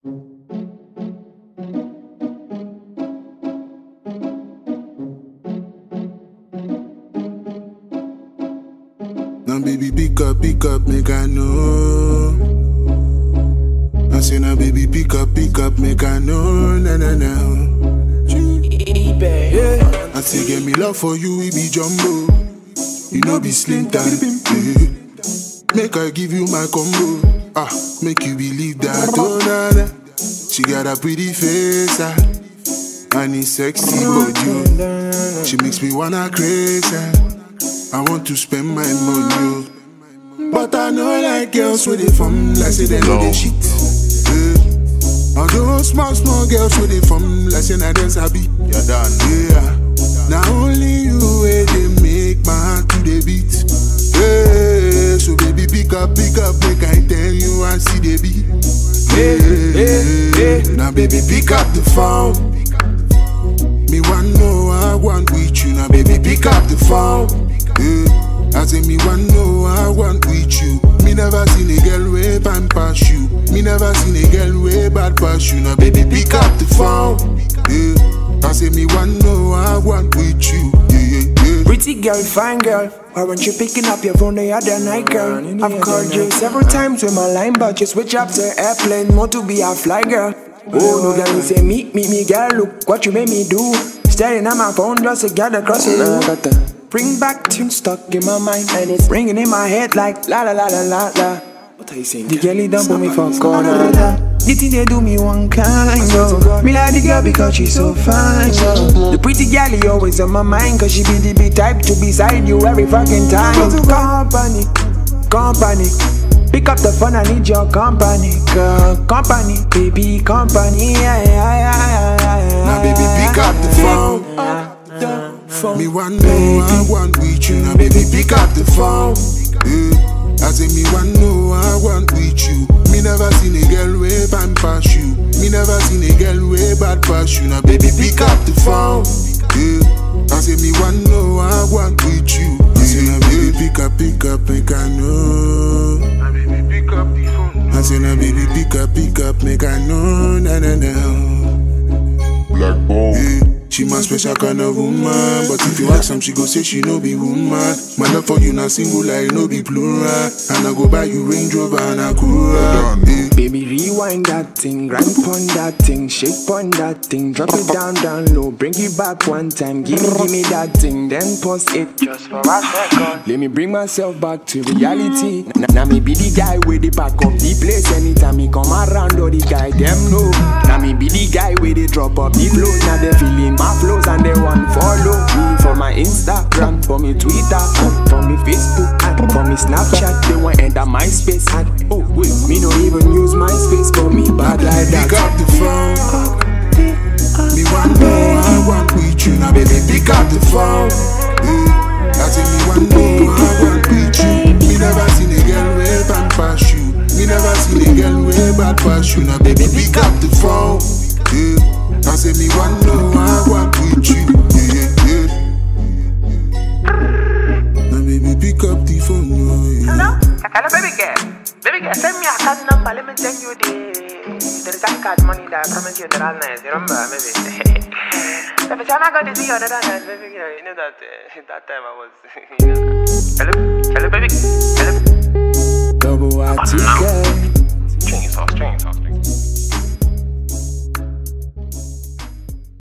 Now baby pick up, make I know. I say now baby pick up, make I know, na. Yeah. I say get me love for you, it be jumbo. You know be slim time. Yeah. Make I give you my combo. Make you believe that. Oh na. She got a pretty face, and it's sexy body. She makes me wanna crazy. I want to spend my money, but I know like girls with it from like say they know they shit. I those small girls with it from like say na dance happy. You're done. Yeah. Now only you where they make my heart to the beat. Yeah. So baby pick up, make I tell you I see the beat. Yeah. Now baby pick up the phone. Me want know I want with you. Now baby pick up the phone. Yeah. I say me want know I want with you. Me never seen a girl way bad pass you. Me never seen a girl way bad pass you. Now baby pick up the phone. Yeah. I say me want know I want with you. Yeah. Pretty girl, fine girl. Why weren't you picking up your phone the other night, girl? I've called you several times with my line, but you switch up to airplane mode to be a fly girl. Oh no, girl, you say meet me, girl. Look what you made me do. Staring at my phone just to get across the bring back tune stuck in my mind, and it's ringing in my head like la la la la la la. What are you saying? The girl don't put me for corner. The thing they do me one kind, yo. Me like the girl because she's so fine, yo. The pretty girl always on my mind, cause she be the big type to beside you every fucking time. Company. Pick up the phone, I need your company, girl. Company, baby, company. Now baby pick up the phone. Me want know I want with you. Now baby pick up the phone. Yeah. I say me want know I want with you. Me never seen a girl way bad pass you. Me never seen a girl way bad pass you. Now baby pick up the phone. Yeah. I say me want know I want with you. I say now baby pick up, make I know. Now baby pick up the phone. I say now baby pick up, make I know, na. Black Bone. Yeah. She my special kind of woman, but if you ask some, she go say she no be woman. My love for you not singular, no be plural. And I go buy you Range Rover and Acura. Yeah. Baby, rewind that thing, grind on that thing, shake on that thing, drop it down low, bring it back one time, give me that thing, then post it just for a second. Let me bring myself back to reality. Now me be the guy with the back up the place. Anytime me come around, all the guy them know. Now me be the guy with the drop up the flow. Now they feeling my flows and they want follow me for my Instagram, for me Twitter, and for me Facebook, and for me Snapchat. They want enter my space, and oh wait, me no even use my space for me bad like that. Pick up the phone. Me want know I want with you. Now baby pick up the phone. Yeah. I say me want know I want with you. Me never seen a girl way bad pass you. Me never seen a girl way bad pass you. Now baby pick up the phone. Yeah. I say me want know I want with you. Yeah. Now baby pick up the phone. Hello? Hello baby girl. Baby girl, send me a card number. Let me send you the return card money that I promised you the last night. You remember, maybe? Every time I got to see you the other night, baby girl, you know that that time I was. Hello, baby. Hello. Double I